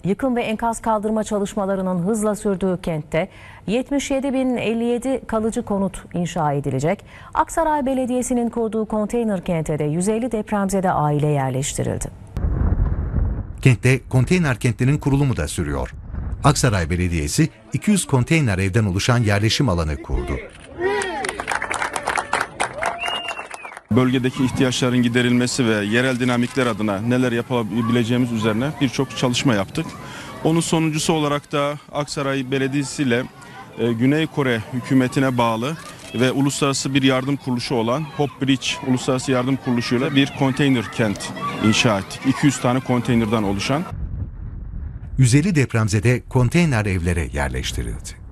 Yıkım ve enkaz kaldırma çalışmalarının hızla sürdüğü kentte 77.057 kalıcı konut inşa edilecek. Aksaray Belediyesi'nin kurduğu konteyner kente de 150 depremzede aile yerleştirildi. Kentte konteyner kentlerin kurulumu da sürüyor. Aksaray Belediyesi 200 konteyner evden oluşan yerleşim alanı kurdu. Bölgedeki ihtiyaçların giderilmesi ve yerel dinamikler adına neler yapabileceğimiz üzerine birçok çalışma yaptık. Onun sonuncusu olarak da Aksaray Belediyesi ile Güney Kore hükümetine bağlı ve uluslararası bir yardım kuruluşu olan Hope Bridge Uluslararası Yardım Kuruluşu ile bir konteyner kent inşa ettik. 200 tane konteynerden oluşan. 150 depremzede konteyner evlere yerleştirildi.